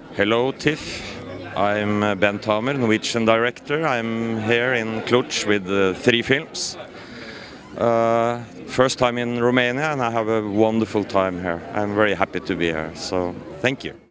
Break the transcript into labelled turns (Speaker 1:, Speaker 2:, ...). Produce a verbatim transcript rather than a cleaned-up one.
Speaker 1: Hello TIFF, I'm Ben Tamer, Norwegian director. I'm here in Cluj with uh, three films. Uh, first time in Romania and I have a wonderful time here. I'm very happy to be here, so thank you.